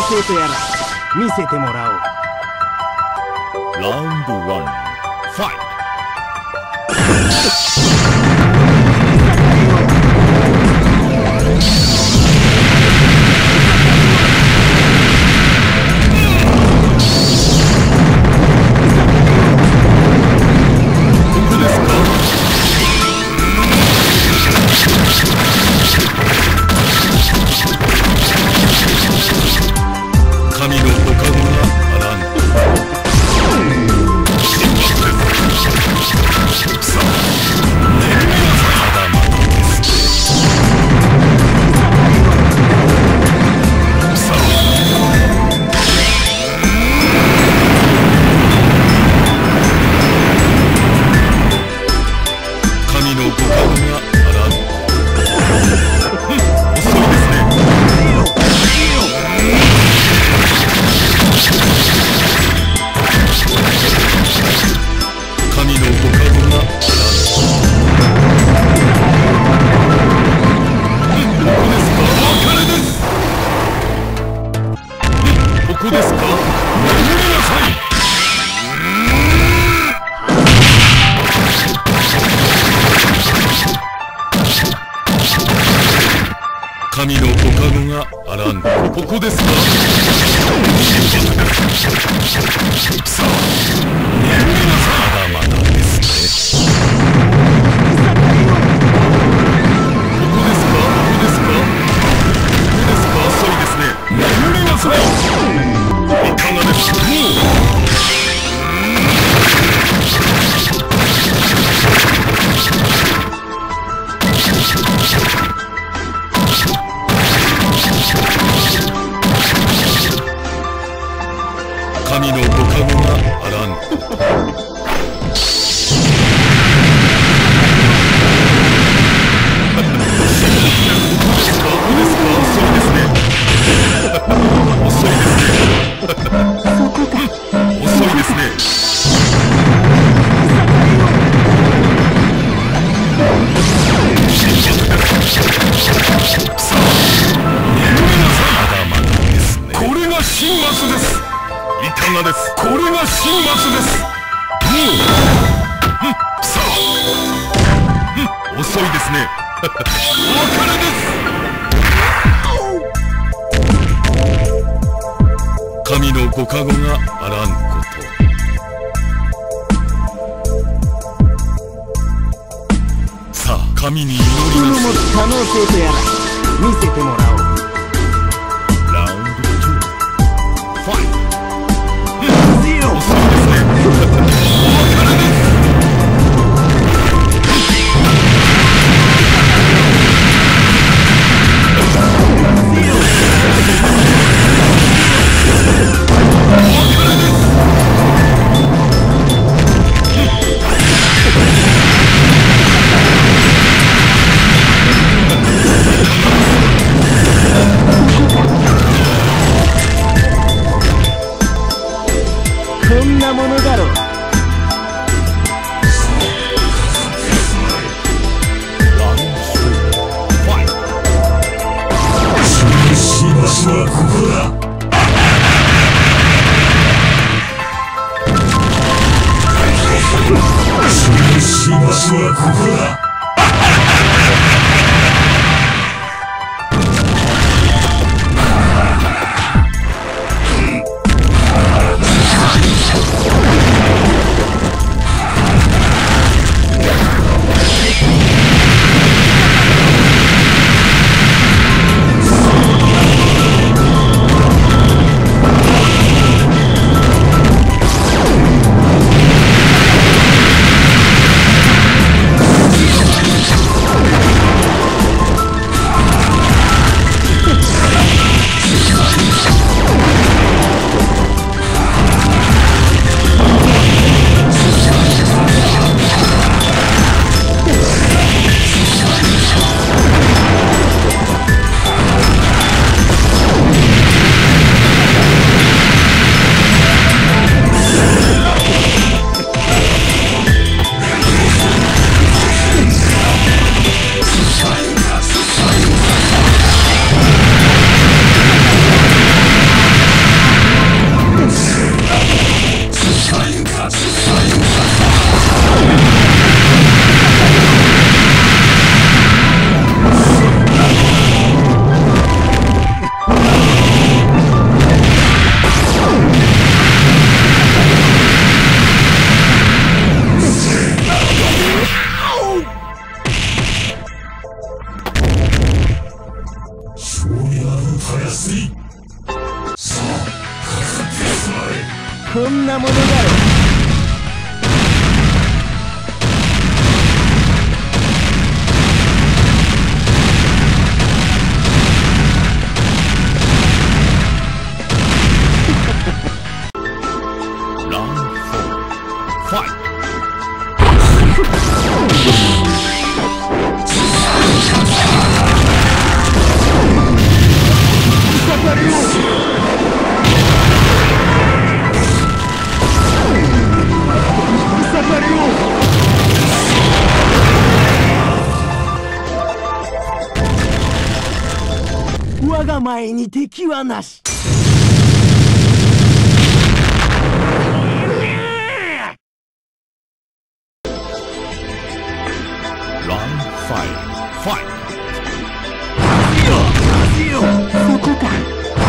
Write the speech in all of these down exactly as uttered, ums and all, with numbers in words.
性とやら見せてもらおう。 ラウンドワン、ファイト。神のご加護があらん。さあ、まだまだです。さあ、神のご加護があらん。うん、遅いですね。神のご加護があらん。ここですか？お別れです。ここですか？眠りなさい。神のご加護があらん。ここですか？さあ、眠りなさい。まだまだですね。ここですか？ここですか？ここですか？遅いですね。眠りなさい。いかがですか？神のご加護があらん。いかがです。これが神末です。もう、うん、さあ、うん、遅いですね。お別れです。神のご加護があらんこと。さあ、神に祈りなさい。 持つ可能性とやら見せてもらおう。 ラウンドツー、ファイト。遅いですね。お別れです。 こんなものだろう。 しばしはここだ。しばしはここだ。 fight! 我が前に敵はなし。 Round five, fight! そこか。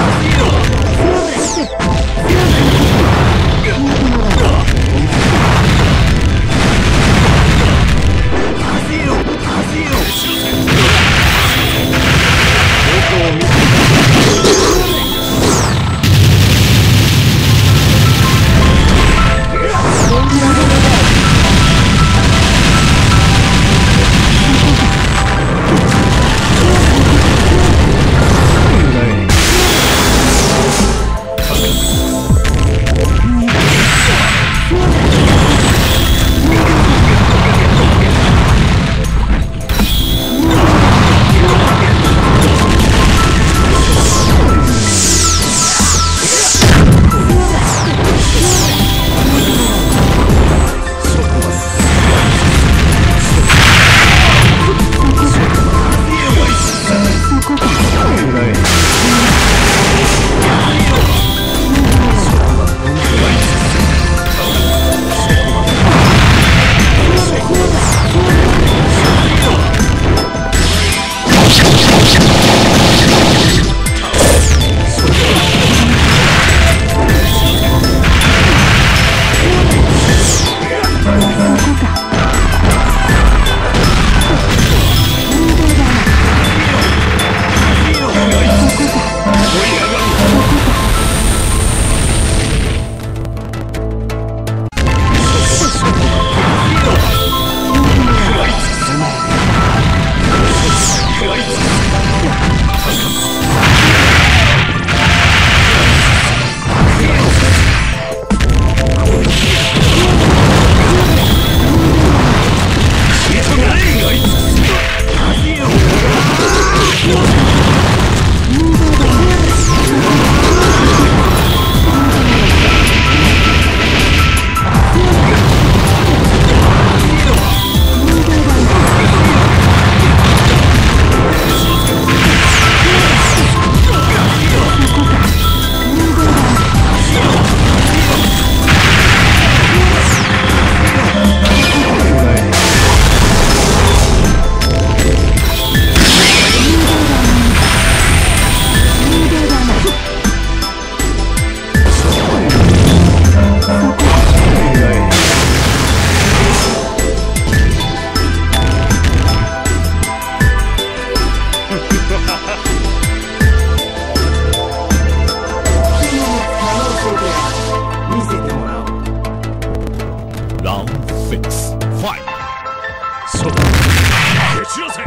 Round six, fight! そう蹴散らせ。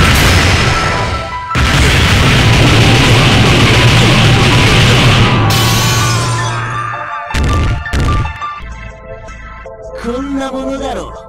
こんなものだろう。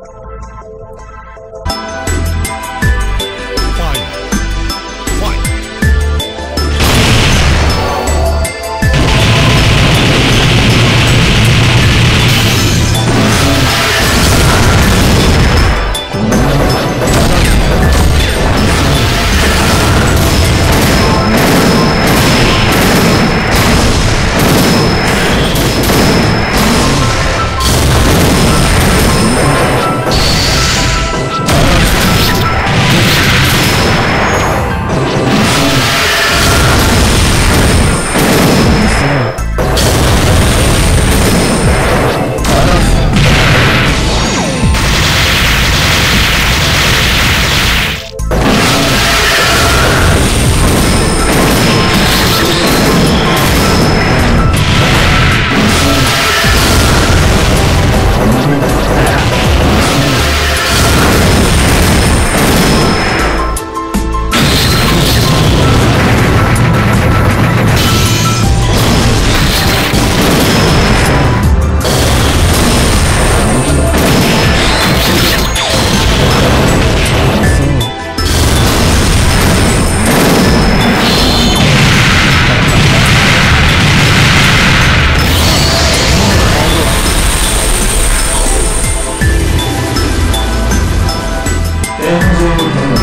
戦場だ。